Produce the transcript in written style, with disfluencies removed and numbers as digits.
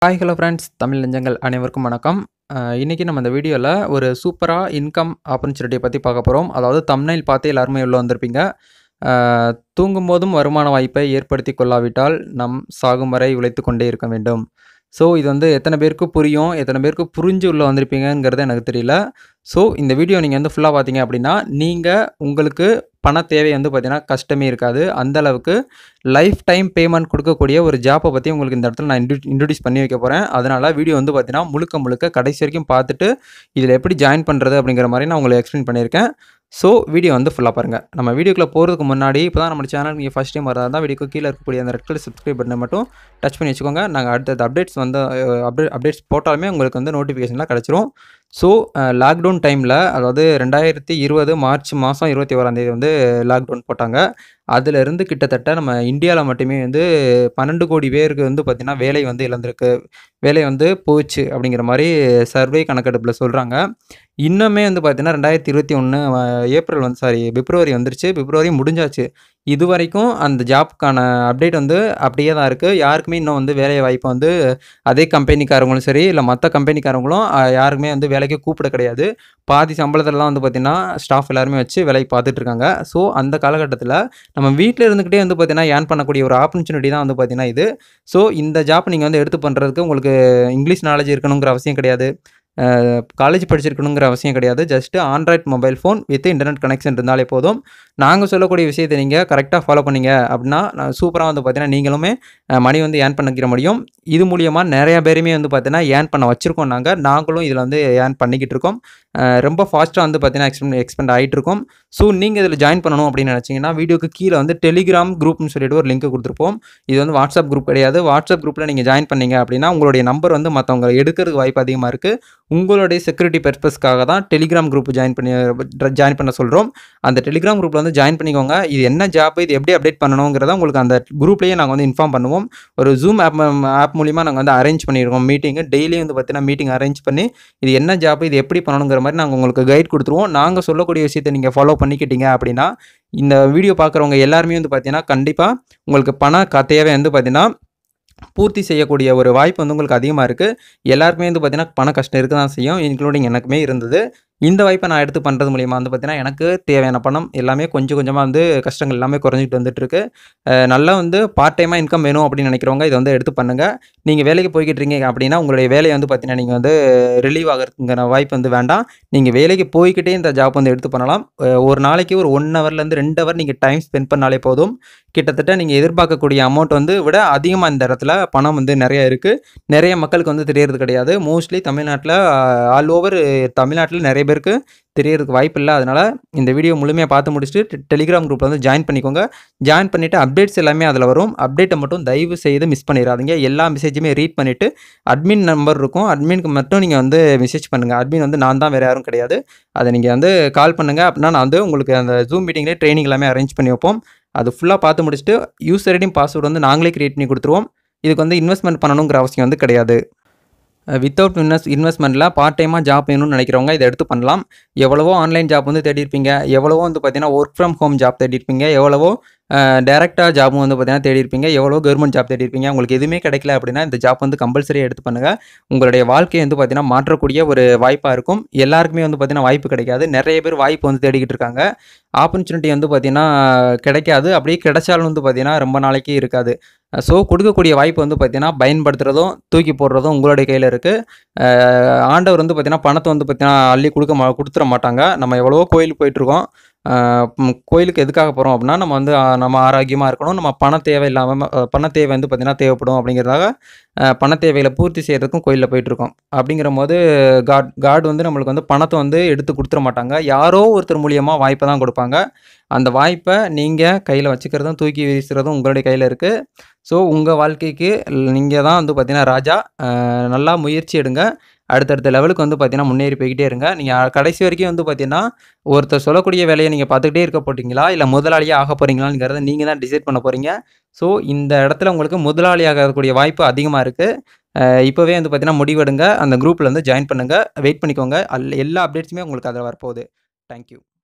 Hi hello friends, Tamil நெஞ்சங்கள் அனைவருக்கும் வணக்கம். இன்னைக்கு நம்ம இந்த வீடியோவில் ஒரு சூப்பராக இன்கம் ஆப்பர்ச்சுனிட்டியை பற்றி பார்க்க போகிறோம். அதாவது தம்ப்நெயில் பார்த்து எல்லாருமே உள்ள வந்திருப்பீங்க. தூங்கும்போதும் வருமான வாய்ப்பை ஏற்படுத்தி கொள்ளாவிட்டால் நம் சாகும் வரை உழைத்து கொண்டே இருக்க வேண்டும். ஸோ இது வந்து எத்தனை பேருக்கு புரியும், எத்தனை பேருக்கு புரிஞ்சு உள்ளே வந்திருப்பீங்கிறது எனக்கு தெரியல. ஸோ இந்த வீடியோ நீங்கள் வந்து ஃபுல்லாக பார்த்தீங்க அப்படின்னா நீங்கள் உங்களுக்கு பண தேவை வந்து பார்த்தீங்கன்னா கஷ்டமே இருக்காது. அந்த அளவுக்கு லைஃப் டைம் பேமெண்ட் கொடுக்கக்கூடிய ஒரு ஜாப்பை பற்றி உங்களுக்கு இந்த இடத்துல நான் இன்ட்ரடியூஸ் பண்ணி வைக்க போகிறேன். அதனால் வீடியோ வந்து பார்த்தீங்கன்னா முழுக்க முழுக்க கடைசி வரைக்கும் பார்த்துட்டு இதில் எப்படி ஜாயின் பண்ணுறது அப்படிங்கிற மாதிரி நான் உங்களுக்கு எக்ஸ்பிளைன் பண்ணியிருக்கேன். ஸோ வீடியோ வந்து ஃபுல்லாக பாருங்கள். நம்ம வீடியோக்குள்ளே போகிறதுக்கு முன்னாடி இப்போ தான் நம்ம சேனல் நீங்கள் ஃபஸ்ட் டைம் வரதா இருந்தால் வீடியோக்கு கீழே இருக்கக்கூடிய அந்த ரெட் கலர் சப்ஸ்கிரைப் பட்டனை மட்டும் டச் பண்ணி வச்சுக்கோங்க. நாங்கள் அடுத்தது அப்டேட்ஸ் வந்து அப்டேட்ஸ் போட்டாலுமே உங்களுக்கு வந்து நோட்டிஃபிகேஷன்லாம் கிடச்சிரும். ஸோ லாக்டவுன் டைமில், அதாவது 2020 மார்ச் மாதம் 21 வந்து லாக்டவுன் போட்டாங்க. அதிலிருந்து கிட்டத்தட்ட நம்ம இந்தியாவில் மட்டுமே வந்து 12 கோடி பேருக்கு வந்து பார்த்திங்கன்னா வேலை வந்து இழந்திருக்கு, வேலை வந்து போச்சு அப்படிங்கிற மாதிரி சர்வே கணக்கெடுப்பில் சொல்கிறாங்க. இன்னுமே வந்து பார்த்திங்கன்னா 2021 பிப்ரவரி வந்துருச்சு, பிப்ரவரி முடிஞ்சாச்சு. இது வரைக்கும் அந்த ஜாப்புக்கான அப்டேட் வந்து அப்படியே தான் இருக்குது. யாருக்குமே இன்னும் வந்து வேலை வாய்ப்பு வந்து அதே கம்பெனிக்காரங்களும் சரி இல்லை மற்ற கம்பெனிக்காரங்களும் யாருக்குமே வந்து வேலைக்கு கூப்பிட கிடையாது. பாதி சம்பளத்திலலாம் வந்து பார்த்திங்கன்னா ஸ்டாஃப் எல்லாருமே வச்சு வேலைக்கு பார்த்துட்ருக்காங்க. ஸோ அந்த காலகட்டத்தில் நம்ம வீட்டில் இருந்துக்கிட்டே வந்து பார்த்திங்கன்னா ஏர்ன் பண்ணக்கூடிய ஒரு ஆப்பர்ச்சுனிட்டி தான் வந்து பார்த்திங்கன்னா இது. ஸோ இந்த ஜாப் நீங்கள் வந்து எடுத்து பண்ணுறதுக்கு உங்களுக்கு இங்கிலீஷ் நாலேஜ் இருக்கணுங்கிற அவசியம் கிடையாது, காலேஜ் படிச்சிருக்கணுங்கிற அவசியம் கிடையாது. Just android mobile phone with internet connection இருந்தாலே போதும். நாங்கள் சொல்லக்கூடிய விஷயத்தை நீங்கள் கரெக்டாக ஃபாலோ பண்ணிங்க அப்படின்னா சூப்பராக வந்து பார்த்தீங்கன்னா நீங்களுமே மணி வந்து ஏர்ன் பண்ணிக்கிற முடியும். இது மூலியமாக நிறையா பேருமே வந்து பார்த்தீங்கன்னா ஏர்ன் பண்ண வச்சுருக்கோம். நாங்களும் இதில் வந்து ஏர்ன் பண்ணிக்கிட்டு இருக்கோம். ரொம்ப ஃபாஸ்ட்டாக வந்து பார்த்தீங்கன்னா எக்ஸ்பெண்ட் ஆகிட்டு இருக்கோம். ஸோ நீங்கள் இதில் ஜாயின் பண்ணணும் அப்படின்னு நினச்சிங்கன்னா வீடியோக்கு கீழே வந்து டெலிகிராம் குரூப்னு சொல்லிட்டு ஒரு லிங்க் கொடுத்துருப்போம். இது வந்து வாட்ஸ்அப் குரூப் கிடையாது. வாட்ஸ்அப் குரூப்பில் நீங்கள் ஜாயின் பண்ணீங்க அப்படின்னா உங்களுடைய நம்பர் வந்து மற்றவங்க எடுக்கிறதுக்கு வாய்ப்பு அதிகமாக இருக்குது. உங்களுடைய செக்யூரிட்டி பர்பஸ்க்காக தான் டெலிகிராம் குரூப் ஜாயின் பண்ண சொல்கிறோம். அந்த டெலிகிராம் குரூப்பில் வந்து ஜாயின் பண்ணிக்கோங்க. இது என்ன ஜாப், இது எப்படி அப்டேட் பண்ணணுங்கிறத உங்களுக்கு அந்த குரூப்லேயே நாங்கள் வந்து இன்ஃபார்ம் பண்ணுவோம். ஒரு ஜூம் ஆப் மூலிமா நாங்கள் வந்து அரேஞ்ச் பண்ணியிருக்கோம் மீட்டிங்கு. டெய்லியும் வந்து பார்த்தீங்கன்னா மீட்டிங் அரேஞ்ச் பண்ணி இது என்ன ஜாப், இது எப்படி பண்ணணுங்கிற மாதிரி நாங்கள் உங்களுக்கு கைட் கொடுத்துருவோம். நாங்கள் சொல்லக்கூடிய விஷயத்தை நீங்கள் ஃபாலோ பண்ணிக்கிட்டீங்க அப்படின்னா இந்த வீடியோ பார்க்குறவங்க எல்லாருமே வந்து பார்த்தீங்கன்னா கண்டிப்பாக உங்களுக்கு பண தேவை வந்து பார்த்தீங்கன்னா பூர்த்தி செய்யக்கூடிய ஒரு வாய்ப்பு வந்து உங்களுக்கு அதிகமாக இருக்குது. எல்லாருக்குமே வந்து பார்த்திங்கன்னா பண கஷ்டம் இருக்க தான் செய்யும், இன்க்ளூடிங் எனக்குமே இருந்தது. இந்த வாய்ப்பை நான் எடுத்து பண்ணுறது மூலிமா வந்து பார்த்திங்கன்னா எனக்கு தேவையான பணம் எல்லாமே கொஞ்சம் கொஞ்சமாக வந்து கஷ்டங்கள் எல்லாமே குறைஞ்சிட்டு வந்துட்டுருக்கு. நல்லா வந்து பார்ட் டைமாக இன்கம் வேணும் அப்படின்னு நினைக்கிறவங்க இதை வந்து எடுத்து பண்ணுங்கள். நீங்கள் வேலைக்கு போய்கிட்டு இருக்கீங்க அப்படின்னா உங்களுடைய வேலையை வந்து பார்த்திங்கன்னா நீங்கள் வந்து ரிலீவ் ஆகிறதுங்கிற வாய்ப்பு வந்து வேண்டாம். நீங்கள் வேலைக்கு போய்கிட்டே இந்த ஜாப் வந்து எடுத்து பண்ணலாம். ஒரு நாளைக்கு ஒரு 1 ஹவர்லேருந்து 2 ஹவர் நீங்கள் டைம் ஸ்பெண்ட் பண்ணாலே போதும். கிட்டத்தட்ட நீங்கள் எதிர்பார்க்கக்கூடிய அமௌண்ட் வந்து விட அதிகமாக இந்த இடத்துல பணம் வந்து நிறைய இருக்குது. நிறைய மக்களுக்கு வந்து தெரியறது கிடையாது. மோஸ்ட்லி தமிழ்நாட்டில் ஆல் ஓவர் தமிழ்நாட்டில் நிறைய பேருக்கு தெரியறதுக்கு வாய்ப்பு இல்லை. அதனால் இந்த வீடியோ முழுமையாக பார்த்து முடிச்சுட்டு டெலிகிராம் குரூப்பில் வந்து ஜாயின் பண்ணிக்கோங்க. ஜாயின் பண்ணிவிட்டு அப்டேட்ஸ் எல்லாமே அதில் வரும். அப்டேட்டை மட்டும் தயவு செய்து மிஸ் பண்ணிடாதீங்க. எல்லா மெசேஜுமே ரீட் பண்ணிவிட்டு அட்மின் நம்பர் இருக்கும், அட்மினுக்கு மட்டும் நீங்கள் வந்து மெசேஜ் பண்ணுங்கள். அட்மின் வந்து நான் தான், வேறு யாரும் கிடையாது. அதை நீங்கள் வந்து கால் பண்ணுங்கள். அப்படின்னா நான் வந்து உங்களுக்கு அந்த ஜூம் மீட்டிங்லேயே ட்ரைனிங் எல்லாமே அரேஞ்ச் பண்ணி வைப்போம். அது ஃபுல்லாக பார்த்து முடிச்சுட்டு யூசர் ஐடியும் பாஸ்வேர்டு வந்து நாங்களே கிரியேட் பண்ணி கொடுத்துருவோம். இதுக்கு வந்து இன்வெஸ்ட்மெண்ட் பண்ணணுங்கிற அவசியம் வந்து கிடையாது. வித்தவுட் இன்வெஸ்ட்மெண்ட்டில் பார்ட் டைமாக ஜாப் வேணும்னு நினைக்கிறவங்க இதை எடுத்து பண்ணலாம். எவ்வளவோ ஆன்லைன் ஜாப் வந்து தேடிருப்பீங்க, எவ்வளவோ வந்து பார்த்தீங்கன்னா ஒர்க் ஃப்ரம் ஹோம் ஜாப் தேடிருப்பீங்க, எவ்வளவோ டேரெக்டாக ஜாபும் வந்து பார்த்தீங்கன்னா தேடிருப்பீங்க, எவ்வளோ கவர்மெண்ட் ஜாப் தேடிருப்பீங்க. உங்களுக்கு எதுவுமே கிடைக்கல அப்படின்னா இந்த ஜாப் வந்து கம்பல்சரியாக எடுத்து பண்ணுங்கள். உங்களுடைய வாழ்க்கையை வந்து பார்த்தீங்கன்னா மாற்றக்கூடிய ஒரு வாய்ப்பாக இருக்கும். எல்லாருக்குமே வந்து பார்த்தீங்கன்னா வாய்ப்பு கிடைக்காது. நிறைய பேர் வாய்ப்பு வந்து தேடிக்கிட்டு இருக்காங்க. ஆப்பர்ச்சுனிட்டி வந்து பார்த்தீங்கன்னா கிடைக்காது. அப்படியே கிடைச்சாலும் வந்து பார்த்தீங்கன்னா ரொம்ப நாளைக்கு இருக்காது. ஸோ கொடுக்கக்கூடிய வாய்ப்பு வந்து பார்த்தீங்கன்னா பயன்படுத்துகிறதும் தூக்கி போடுறதும் உங்களுடைய கையில் இருக்குது. ஆண்டவர் வந்து பார்த்தீங்கன்னா பணத்தை வந்து பார்த்தீங்கன்னா அள்ளி கொடுத்துட மாட்டாங்க. நம்ம எவ்வளவோ கோயிலுக்கு போயிட்டுருக்கோம். கோயிலுக்கு எதுக்காக போகிறோம் அப்படின்னா நம்ம ஆரோக்கியமாக இருக்கணும், நம்ம பண தேவை வந்து பார்த்திங்கன்னா தேவைப்படும் அப்படிங்கிறதாக பண தேவைகளை பூர்த்தி செய்கிறதுக்கும் கோயிலில் போயிட்டுருக்கோம். அப்படிங்கிறபோது காட் வந்து நம்மளுக்கு வந்து பணத்தை வந்து எடுத்து கொடுத்துட மாட்டாங்க. யாரோ ஒருத்தர் மூலியமாக வாய்ப்பை தான் கொடுப்பாங்க. அந்த வாய்ப்பை நீங்கள் கையில் வச்சுக்கிறதும் தூக்கி வீசுகிறதும் உங்களுடைய கையில் இருக்குது. ஸோ உங்கள் வாழ்க்கைக்கு நீங்கள் தான் வந்து பார்த்திங்கன்னா ராஜா. நல்லா முயற்சி எடுங்க. அடுத்தடுத்த லெவலுக்கு வந்து பார்த்தீங்கன்னா முன்னேறி போய்கிட்டே இருங்க. நீங்கள் கடைசி வரைக்கும் வந்து பார்த்தீங்கன்னா ஒருத்தர் சொல்லக்கூடிய வேலையை நீங்கள் பார்த்துக்கிட்டே இருக்க போகிறீங்களா, இல்லை முதலாளியாக ஆக போகிறீங்களாங்கிறத நீங்கள் தான் டிசைட் பண்ண போகிறீங்க. ஸோ இந்த இடத்துல உங்களுக்கு முதலாளி ஆகக்கூடிய வாய்ப்பு அதிகமாக இருக்குது. இப்போவே வந்து பார்த்தீங்கன்னா முடிவெடுங்க. அந்த குரூப்பில் வந்து ஜாயின் பண்ணுங்கள். வெயிட் பண்ணிக்கோங்க. எல்லா அப்டேட்ஸுமே உங்களுக்கு அதில் வரப்போகுது. தேங்க்யூ.